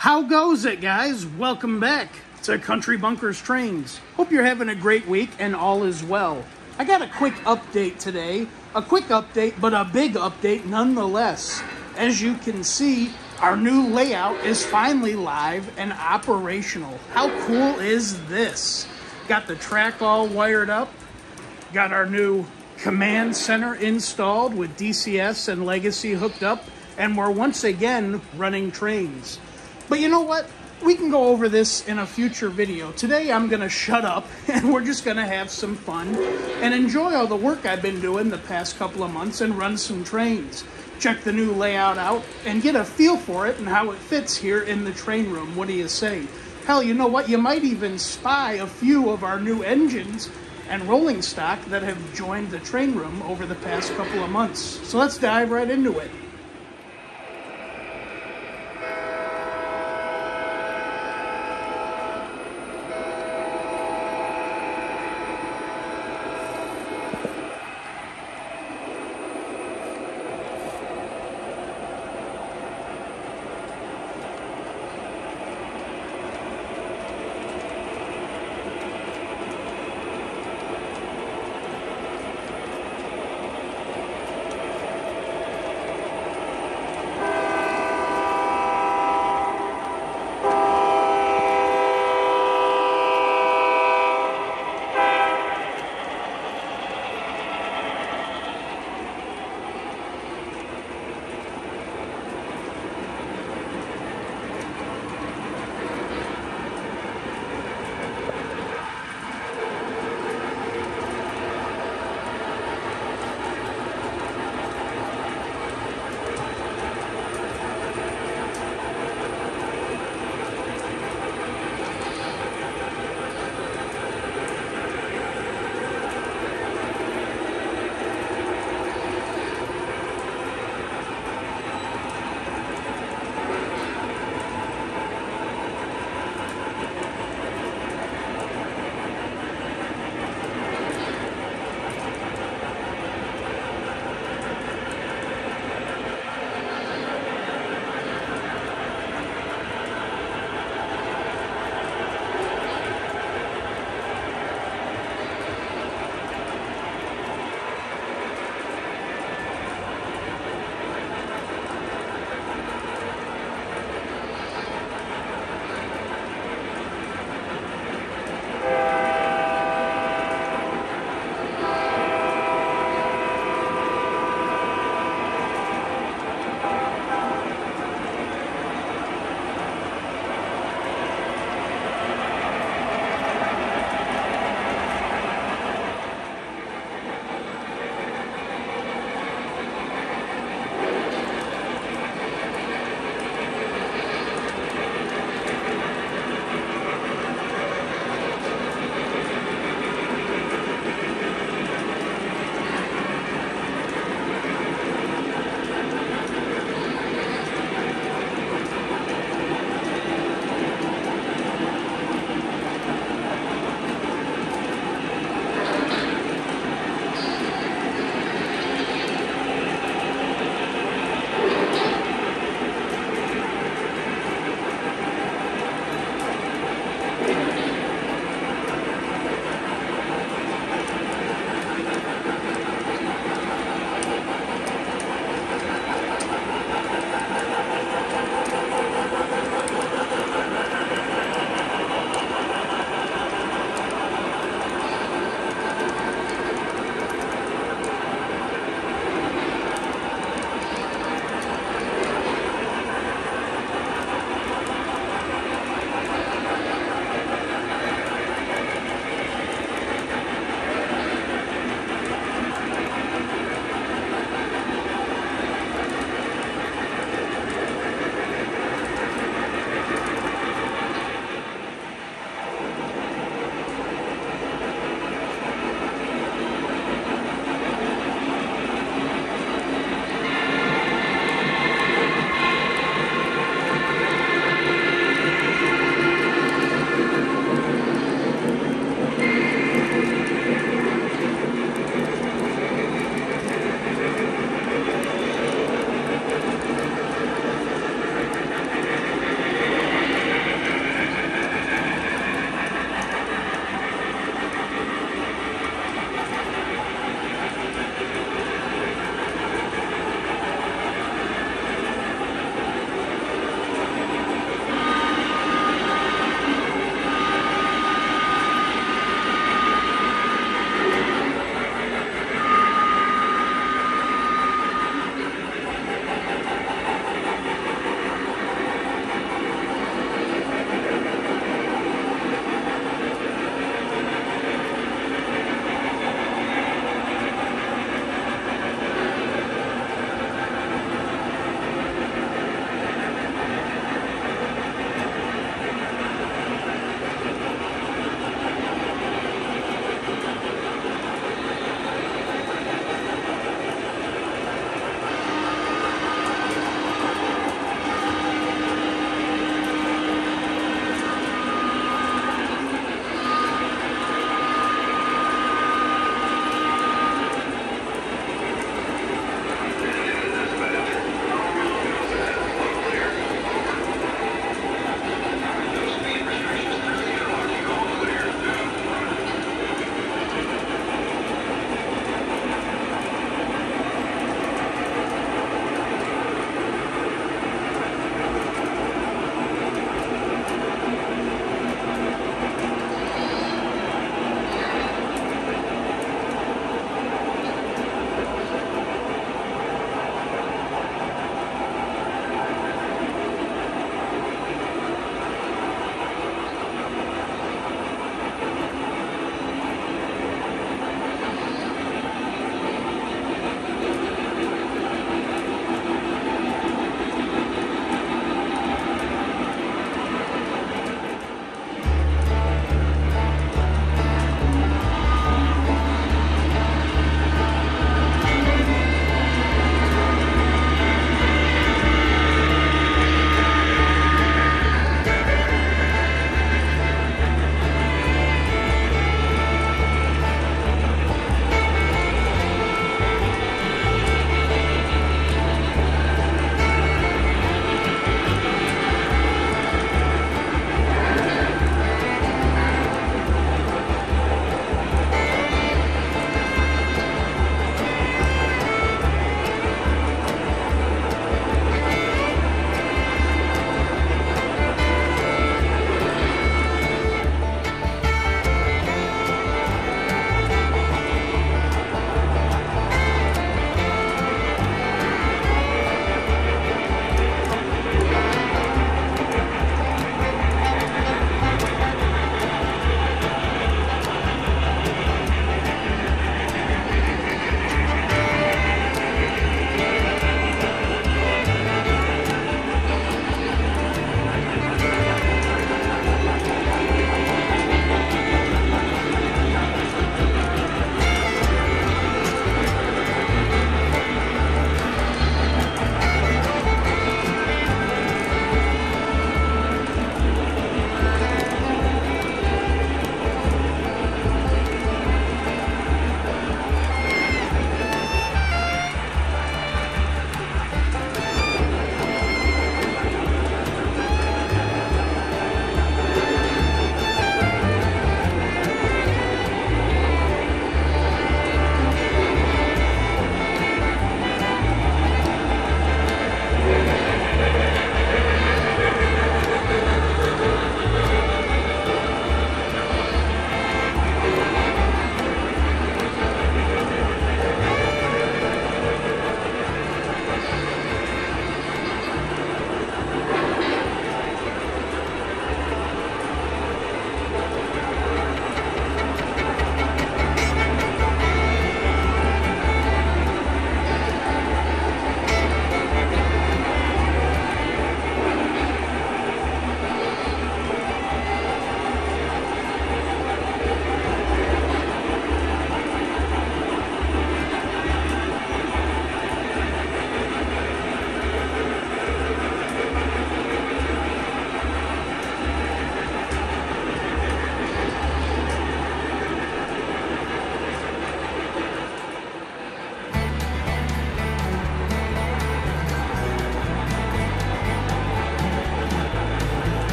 How goes it, guys? Welcome back to Country Bunkers Trains. Hope you're having a great week and all is well. I got a quick update today. A quick update, but a big update nonetheless. As you can see, our new layout is finally live and operational. How cool is this? Got the track all wired up. Got our new command center installed with DCS and Legacy hooked up. And we're once again running trains. But you know what? We can go over this in a future video. Today I'm going to shut up and we're just going to have some fun and enjoy all the work I've been doing the past couple of months and run some trains. Check the new layout out and get a feel for it and how it fits here in the train room. What do you say? Hell, you know what? You might even spy a few of our new engines and rolling stock that have joined the train room over the past couple of months. So let's dive right into it.